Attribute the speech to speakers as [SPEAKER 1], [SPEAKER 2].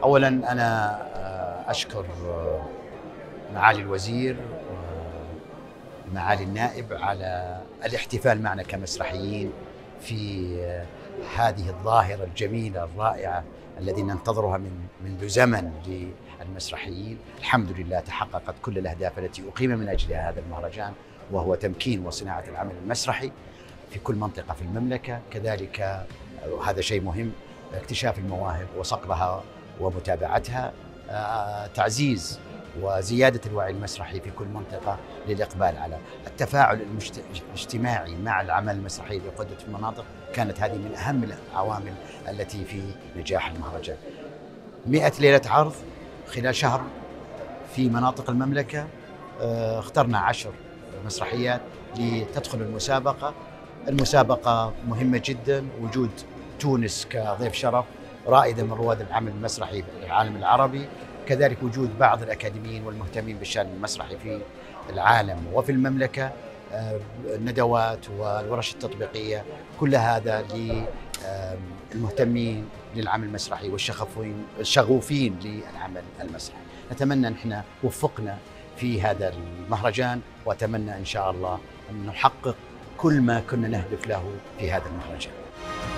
[SPEAKER 1] أولاً أنا أشكر معالي الوزير ومعالي النائب على الاحتفال معنا كمسرحيين في هذه الظاهرة الجميلة الرائعة الذي ننتظرها منذ زمن للمسرحيين. الحمد لله تحققت كل الأهداف التي أقيم من أجلها هذا المهرجان، وهو تمكين وصناعة العمل المسرحي في كل منطقة في المملكة. كذلك وهذا شيء مهم، اكتشاف المواهب وصقلها ومتابعتها، تعزيز وزيادة الوعي المسرحي في كل منطقة للإقبال على التفاعل الاجتماعي مع العمل المسرحي اللي قدت في المناطق. كانت هذه من أهم العوامل التي في نجاح المهرجان. 100 ليلة عرض خلال شهر في مناطق المملكة. اخترنا 10 مسرحيات لتدخل المسابقة. المسابقة مهمة جدا، وجود تونس كضيف شرف رائدة من رواد العمل المسرحي في العالم العربي، كذلك وجود بعض الأكاديميين والمهتمين بالشأن المسرحي في العالم وفي المملكة، الندوات والورش التطبيقية، كل هذا للمهتمين للعمل المسرحي والشغوفين للعمل المسرحي. نتمنى أن احنا وفقنا في هذا المهرجان، وأتمنى إن شاء الله أن نحقق كل ما كنا نهدف له في هذا المهرجان.